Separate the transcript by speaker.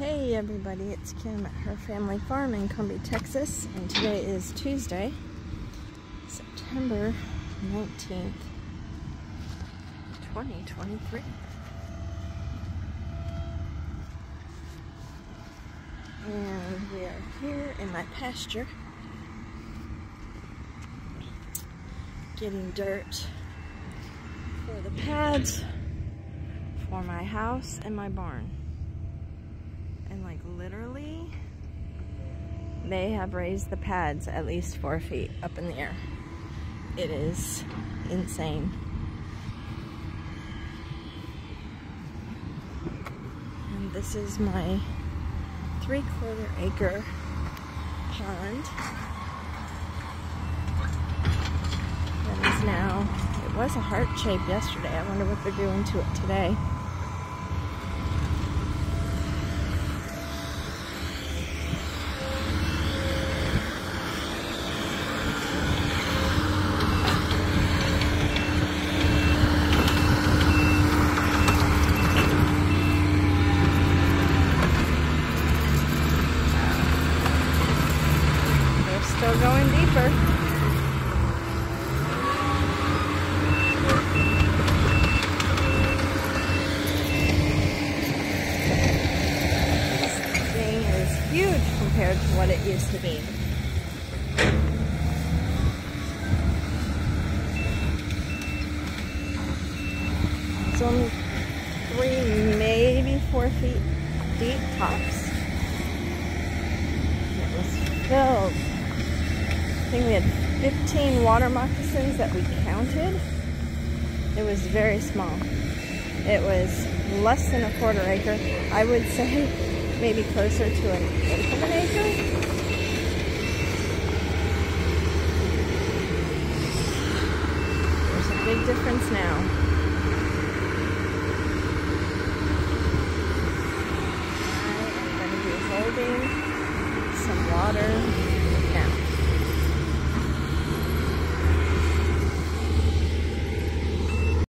Speaker 1: Hey everybody, it's Kim at her family farm in Cumbie, Texas, and today is Tuesday, September 19th, 2023. And we are here in my pasture getting dirt for the pads for my house and my barn. And like literally, they have raised the pads at least 4 feet up in the air. It is insane. And this is my 3/4 acre pond. That is now, it was a heart shape yesterday. I wonder what they're doing to it today. Still going deeper. This thing is huge compared to what it used to be. It's only 3, maybe 4 feet deep tops. It was filled. I think we had 15 water moccasins that we counted. It was very small. It was less than 1/4 acre. I would say maybe closer to 1/8 of an acre. There's a big difference now. I am going to be holding some water